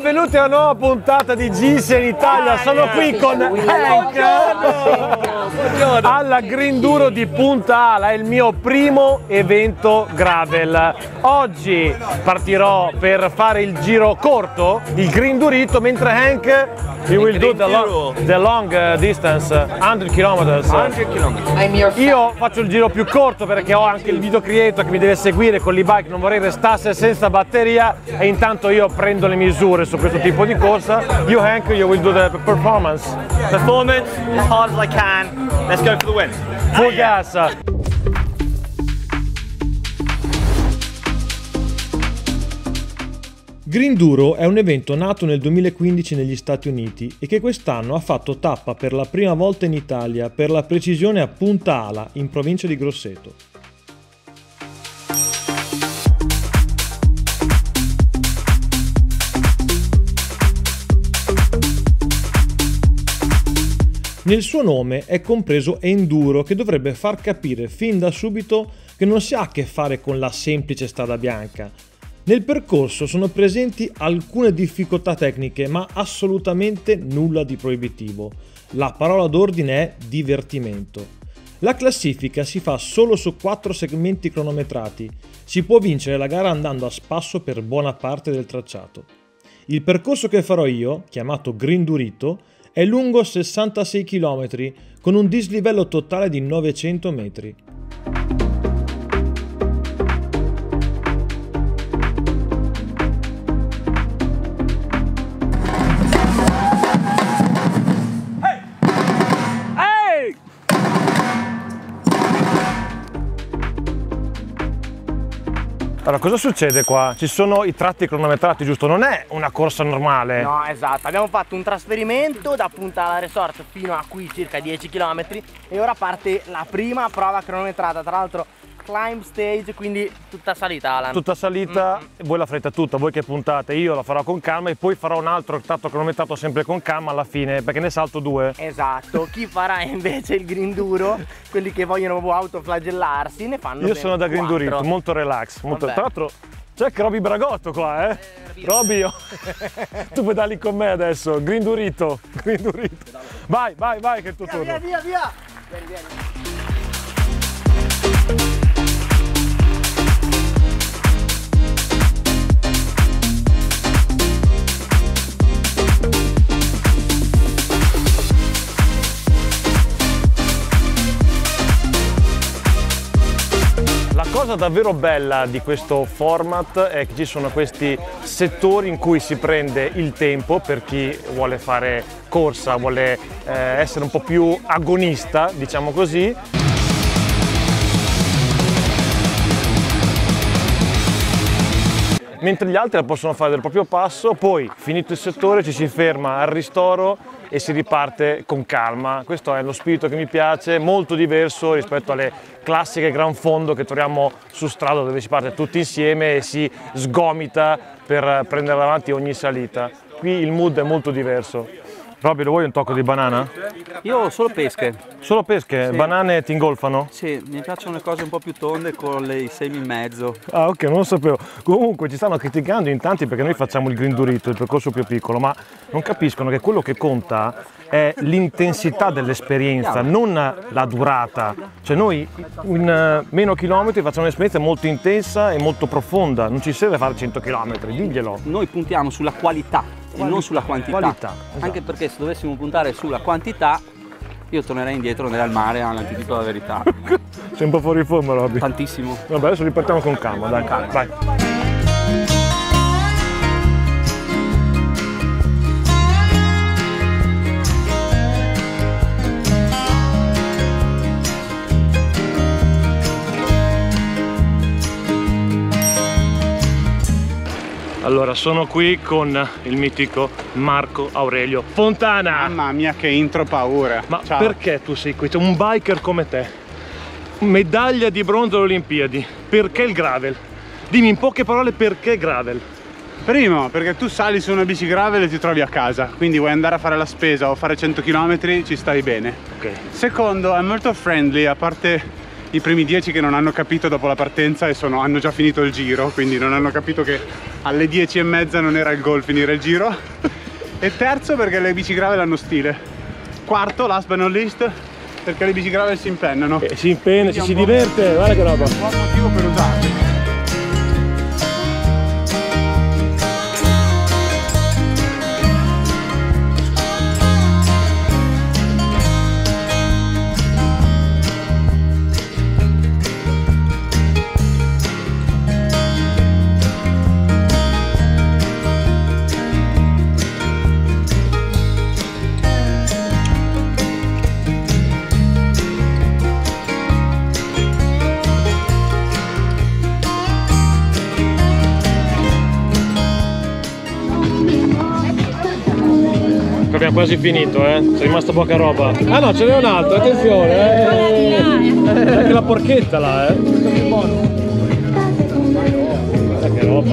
Benvenuti a una nuova puntata di GS in Italia. Sono qui con Hank alla Grinduro di Punta Ala, è il mio primo evento gravel. Oggi partirò per fare il giro corto, il Grindurito, mentre Hank you will do the long distance, 100 km. Io faccio il giro più corto perché ho anche il video creator che mi deve seguire con l'e-bike, non vorrei restasse senza batteria, e intanto io prendo le misure su questo tipo di corsa. You Hank, you will do the performance. Performance as hard as I can. Let's go for the win. Full gas. Grinduro è un evento nato nel 2015 negli Stati Uniti e che quest'anno ha fatto tappa per la prima volta in Italia, per la precisione a Punta Ala, in provincia di Grosseto. Nel suo nome è compreso enduro, che dovrebbe far capire fin da subito che non si ha a che fare con la semplice strada bianca. Nel percorso sono presenti alcune difficoltà tecniche, ma assolutamente nulla di proibitivo. La parola d'ordine è divertimento. La classifica si fa solo su 4 segmenti cronometrati. Si può vincere la gara andando a spasso per buona parte del tracciato. Il percorso che farò io, chiamato Grindurito, è lungo 66 km con un dislivello totale di 900 metri. Allora, cosa succede qua? Ci sono i tratti cronometrati, giusto? Non è una corsa normale. No, esatto. Abbiamo fatto un trasferimento da Punta Ala Resort fino a qui, circa 10 km, e ora parte la prima prova cronometrata, tra l'altro climb stage, quindi tutta salita, Alan. Tutta salita, voi la farete tutta, voi che puntate, io la farò con calma e poi farò un altro tratto cronometrato sempre con calma alla fine, perché ne salto 2. Esatto, chi farà invece il Grinduro, quelli che vogliono proprio autoflagellarsi, ne fanno Io sono da Grindurito, molto relax, molto... Tra l'altro c'è anche Roby Bragotto qua, Roby, tu pedali con me adesso, Grindurito, Grindurito. Vai, vai, vai che è il tuo turno. Via, via, via! Vieni, vieni. La cosa davvero bella di questo format è che ci sono questi settori in cui si prende il tempo per chi vuole fare corsa, vuole essere un po' più agonista, diciamo così. Mentre gli altri la possono fare del proprio passo, poi finito il settore ci si ferma al ristoro e si riparte con calma. Questo è lo spirito che mi piace, molto diverso rispetto alle classiche gran fondo che troviamo su strada, dove si parte tutti insieme e si sgomita per prendere avanti ogni salita. Qui il mood è molto diverso. Roby, lo vuoi un tocco di banana? Io solo pesche. Solo pesche? Sì. Banane ti ingolfano? Sì, mi piacciono le cose un po' più tonde con i semi in mezzo. Ah, ok, non lo sapevo. Comunque ci stanno criticando in tanti perché noi facciamo il Grindurito, il percorso più piccolo, ma non capiscono che quello che conta è l'intensità dell'esperienza, non la durata. Cioè noi in meno chilometri facciamo un'esperienza molto intensa e molto profonda, non ci serve fare 100 km, diglielo. Noi puntiamo sulla qualità e non sulla quantità. Esatto. Anche perché se dovessimo puntare sulla quantità, io tornerei indietro nel mare, ti dico la verità. Sei un po' fuori forma, Roby. Tantissimo. Vabbè, adesso ripartiamo con calma, dai, vai. Allora, sono qui con il mitico Marco Aurelio Fontana. Mamma mia, che intro paura. Ma ciao. Perché tu sei qui? C'è un biker come te, medaglia di bronzo alle Olimpiadi. Perché il gravel? Dimmi in poche parole perché gravel. Primo, perché tu sali su una bici gravel e ti trovi a casa, quindi vuoi andare a fare la spesa o fare 100 km, ci stai bene. Okay. Secondo, è molto friendly, a parte i primi 10 che non hanno capito dopo la partenza e hanno già finito il giro, quindi non hanno capito che alle 10:30 non era il goal finire il giro. E terzo perché le bici gravel hanno stile. Quarto, last but not least, perché le bici gravel si impennano. Si impenna, ci si diverte, guarda che roba. Buon motivo per usarle. Abbiamo quasi finito, c'è rimasta poca roba. Ah no, ce n'è un altro, attenzione, anche la porchetta là, guarda che roba.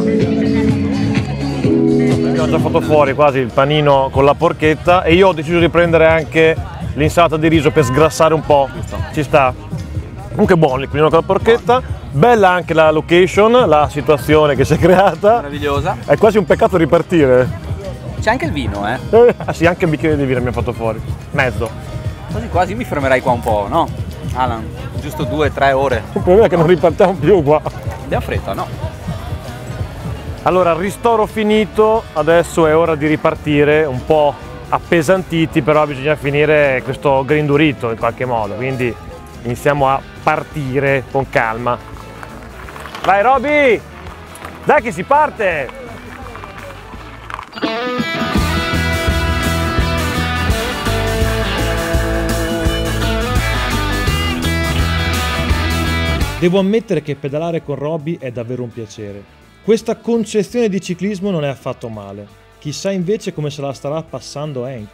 Abbiamo già fatto fuori quasi il panino con la porchetta e io ho deciso di prendere anche l'insalata di riso per sgrassare un po'. Ci sta. Comunque buono il panino con la porchetta, bella anche la location, la situazione che si è creata. Meravigliosa. È quasi un peccato ripartire. C'è anche il vino, Ah sì, anche il bicchiere di vino abbiamo fatto fuori. Mezzo. Quasi quasi mi fermerei qua un po', no? Alan, giusto 2-3 ore. Il problema è che non ripartiamo più qua. Abbiamo fretta, no? Allora, ristoro finito, adesso è ora di ripartire, un po' appesantiti, però bisogna finire questo grindurito in qualche modo, quindi iniziamo a partire con calma. Vai Roby! Dai che si parte! Devo ammettere che pedalare con Roby è davvero un piacere. Questa concezione di ciclismo non è affatto male. Chissà invece come se la starà passando Hank.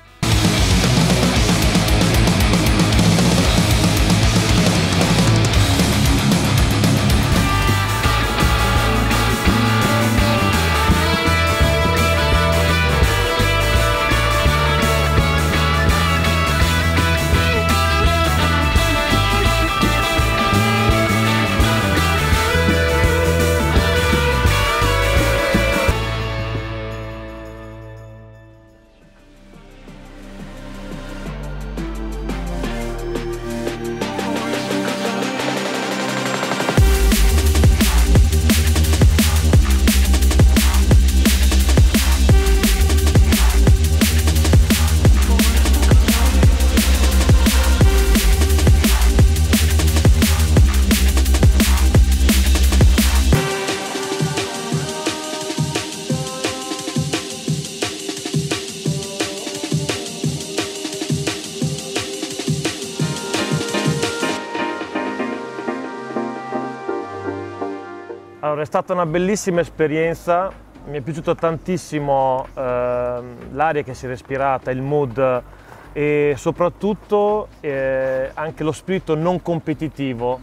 Allora, è stata una bellissima esperienza, mi è piaciuto tantissimo l'aria che si è respirata, il mood e soprattutto anche lo spirito non competitivo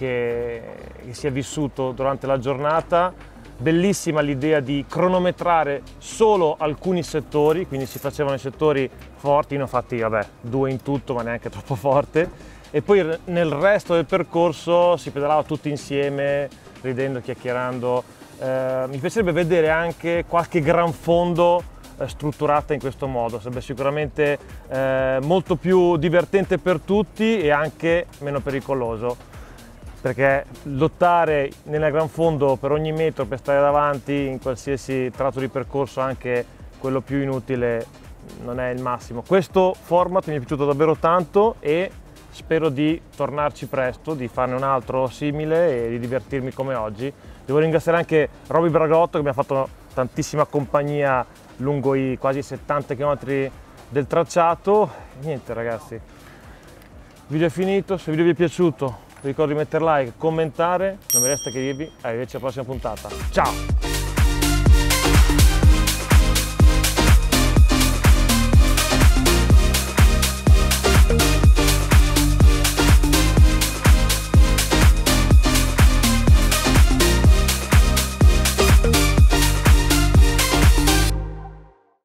che si è vissuto durante la giornata. Bellissima l'idea di cronometrare solo alcuni settori, quindi si facevano i settori forti, ne ho fatti vabbè, 2 in tutto ma neanche troppo forte, e poi nel resto del percorso si pedalava tutti insieme, ridendo, chiacchierando. Mi piacerebbe vedere anche qualche gran fondo strutturata in questo modo, sarebbe sicuramente molto più divertente per tutti e anche meno pericoloso, perché lottare nel gran fondo per ogni metro per stare davanti in qualsiasi tratto di percorso, anche quello più inutile, non è il massimo. Questo format mi è piaciuto davvero tanto e spero di tornarci presto, di farne un altro simile e di divertirmi come oggi. Devo ringraziare anche Roby Bragotto che mi ha fatto tantissima compagnia lungo i quasi 70 km del tracciato. Niente ragazzi, il video è finito, se il video vi è piaciuto vi ricordo di mettere like, commentare, non mi resta che dirvi arrivederci alla prossima puntata. Ciao!